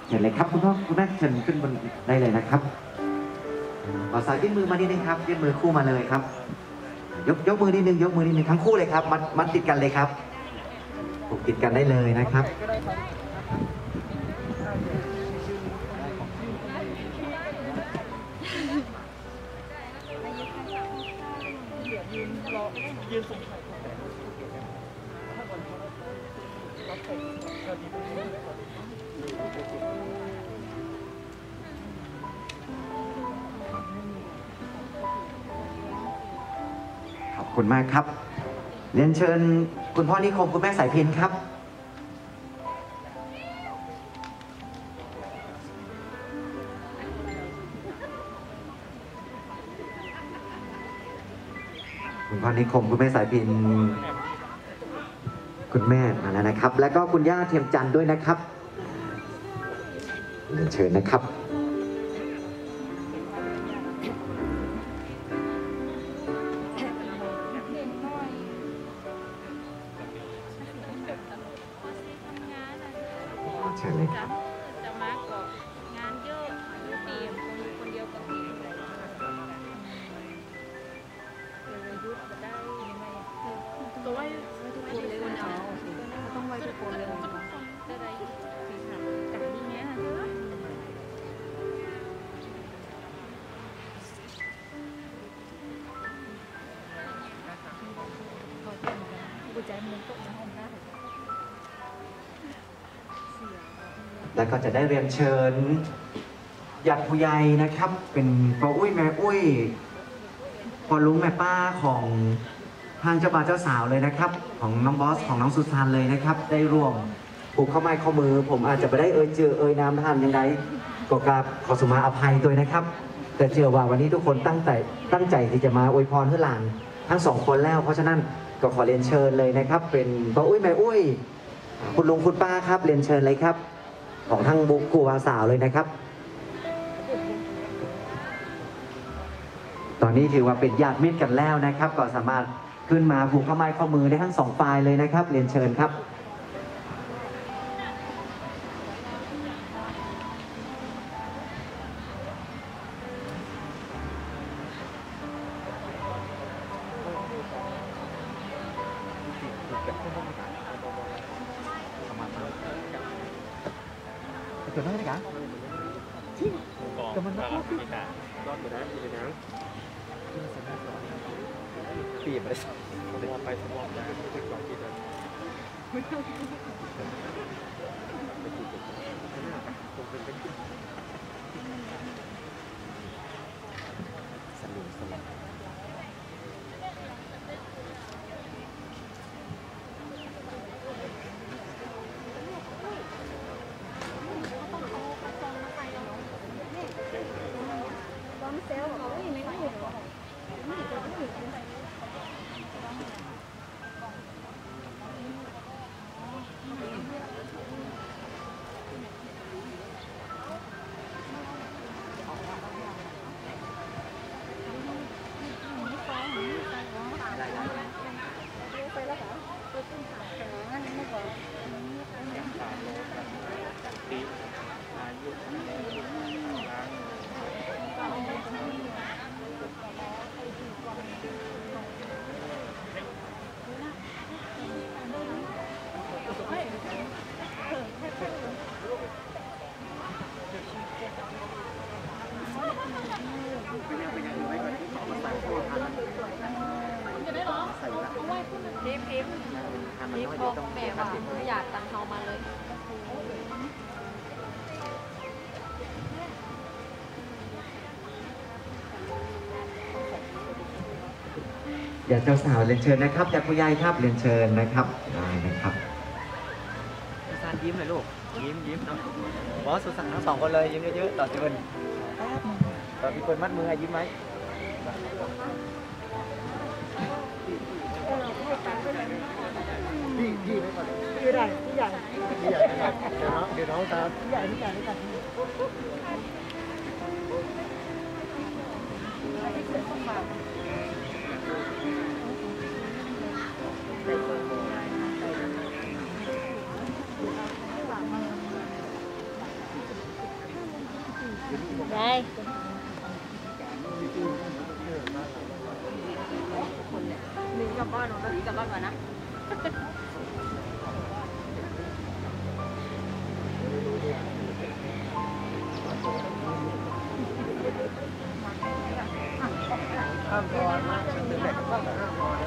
เชิญเลยครับคุณพ่อคุณแม่เชิญขึ้นบนได้เลยนะครับขอสายยื่นมือมานิดนึงครับยื่นมือคู่มาเลยครับยกมือนิดนึงยกมือนิดนึงทั้งคู่เลยครับมัดติดกันเลยครับผูกติดกันได้เลยนะครับขอบคุณมากครับเรียนเชิญคุณพ่อนิคมคุณแม่สายพินครับคุณพ่อนิคมคุณแม่สายพินคุณแม่มาแล้วนะครับแล้วก็คุณย่าเทียมจันทร์ด้วยนะครับเรียนเชิญนะครับเชิญเลยครับจะมาก่อนงานเยอะเตรียมคนเดียวก็เตรียมเลยยุดได้ยังไงตัวไว้ทุกคนเลยวันเอาต้องไว้ทุกคนเลยได้ไรสีขาวจากนี้เนี้ยกูใจมันตกในห้องน้ำแล้วก็จะได้เรียนเชิญญาติผู้ใหญ่นะครับเป็นพ่ออุ้ยแม่อุ้ยพ่อลุงแม่ป้าของทางเจ้าบ่าวเจ้าสาวเลยนะครับของน้องบอสของน้องสุสานเลยนะครับได้ร่วมผูกข้อไม้ข้อมือผมอาจจะไม่ได้เอ่ยนามท่านยังไงก็กราบขอสุมาอภัยด้วยนะครับแต่เชื่อว่าวันนี้ทุกคนตั้งใจที่จะมาอวยพรให้หลานทั้งสองคนแล้วเพราะฉะนั้นก็ขอเรียนเชิญเลยนะครับเป็นพ่ออุ้ยแม่อุ้ยคุณลุงคุณป้าครับเรียนเชิญเลยครับของทั้งบุกกูวาสาวเลยนะครับตอนนี้ถือว่าเป็นญาติมิตรกันแล้วนะครับก็สามารถขึ้นมาผูกข้อไม้ข้อมือได้ทั้งสองฝ่ายเลยนะครับเรียนเชิญครับตัวน้อยเลยกันมันก็ปีกรอดไปได้ปีนะปีไปเลยไปสมองได้ไม่ได้กว่าปีนั้นสลุสลับนี่พอแม่ว่าอยากตังเขามาเลยอยากเจ้าสาวเรียนเชิญนะครับอยากผู้ใหญ่ครับเรียนเชิญนะครับได้นะครับสุสานยิ้มเลยลูกยิ้มเนาะบอสสุสานทั้งสองคนเลยยิ้มเยอะๆต่อพี่เปิ้ลต่อพี่เปิ้ลมัดมือยิ้มไหมพี่ไม่ก่อนพี่ใหญ่เดี๋ยวน้องตามพี่ใหญ่ได้หนึ่งกลับบ้านหนูก็หนีกลับบ้านก่อนนะห้ามนอนนะฉันเป็นเด็กห้ามนอนนะ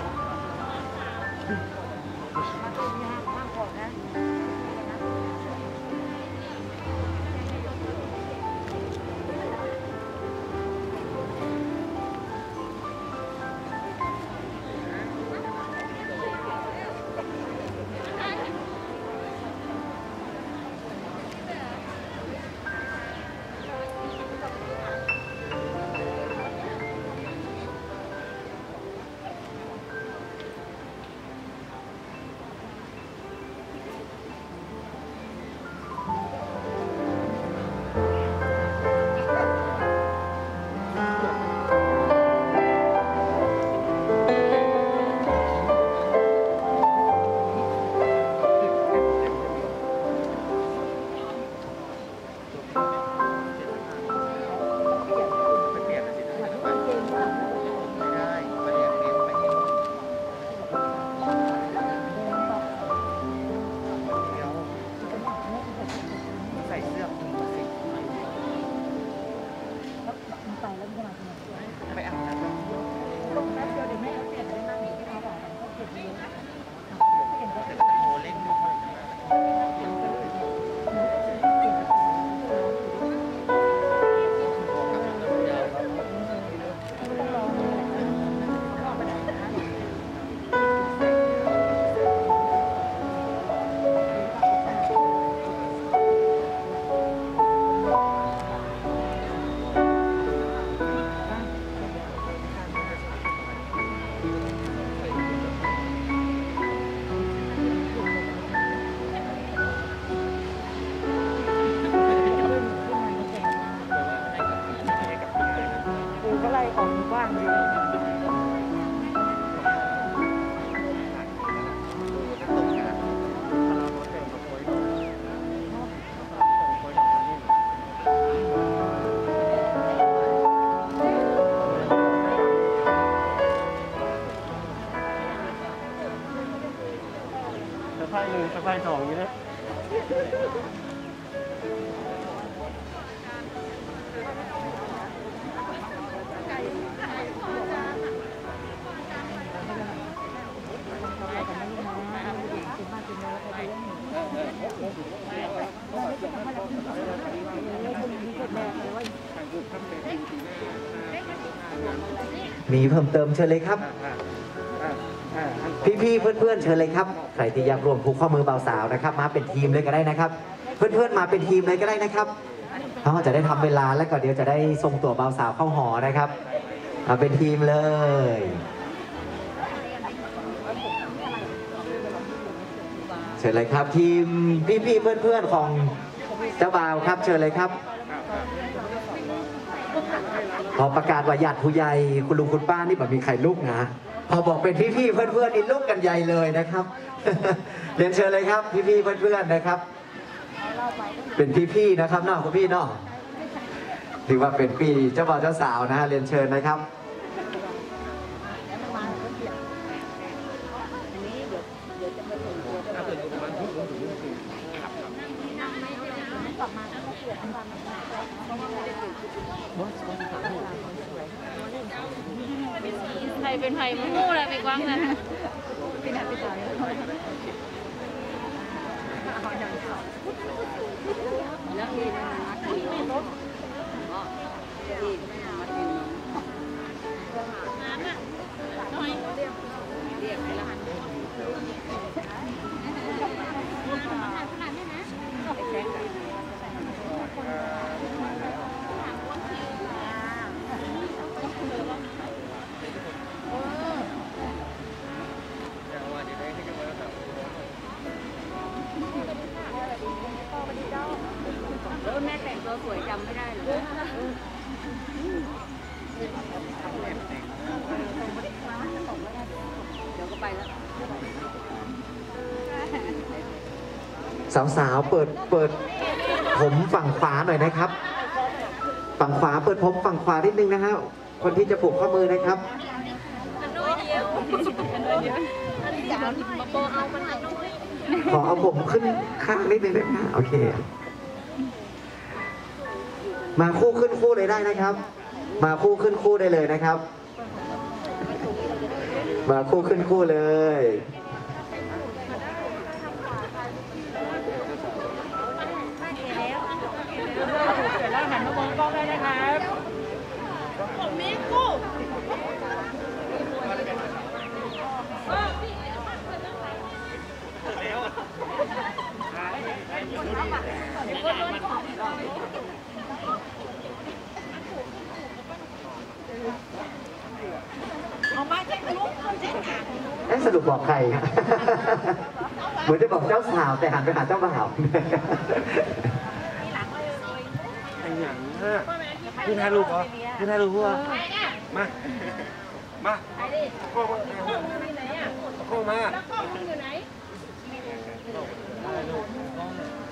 สะพายสองอย่างนี้นะมีเพิ่มเติมเชิญเลยครับพี่ๆเพื่อนๆเชิญเลยครับใครที่อยากร่วมผูกข้อมือบ่าวสาวนะครับมาเป็นทีมเลยก็ได้นะครับ เพื่อนๆมาเป็นทีมเลยก็ได้นะครับเขาจะได้ทำเวลาแล้วก็เดี๋ยวจะได้ส่งตัวบ่าวสาวเข้าหอนะครับมาเป็นทีมเลยเชิญเลยครับทีมพี่ๆเพื่อนๆของเจ้าบ่าวครับเชิญเลยครับพอประกาศว่าญาติผู้ใหญ่คุณลุงคุณป้านี่แบบมีใครลุกนะพอบอกเป็นพี่ๆเพื่อนๆนี่ลุกกันใหญ่เลยนะครับ เรียนเชิญเลยครับพี่ๆเพื่อนๆนะครับเป็นพี่ๆนะครับน้องคุณพี่น้องถือว่าเป็นปีเจ้าบ่าวเจ้าสาวนะฮะเรียนเชิญนะครับไทยเป็นไทยมู่อะไรไปกว้างนะพี่นัทพี่จอยแม่แต่งตัวสวยจำไม่ได้หรอเดี๋ยวก็ไปแล้วสาวๆเปิดผมฝั่งขวาหน่อยนะครับฝั่งขวาเปิดพบฝั่งขวานิดนึงนะฮะคนที่จะผูกข้อมือนะครับอันน้อยเดียวอันน้อยเดียวอันยาวมาโปเอามันอันน้อยขอเอาผมขึ้นข้างนิดนึงได้ไหมฮะโอเค มาคู่ขึ้นคู่เลยได้นะครับ มาคู่ขึ้นคู่ได้เลยนะครับ มาคู่ขึ้นคู่เลยแล้วหันมามองกล้องได้นะครับผมมีกู้สรุปบอกใครครับ เหมือนจะบอกเจ้าสาวแต่หันไปหาเจ้าบ่าวไอ้หยังพี่ถ่ายรูปเหรอพี่ถ่ายรูปเหรอมาโค้งมาแล้วกล้องอยู่ไหนถ่ายรูป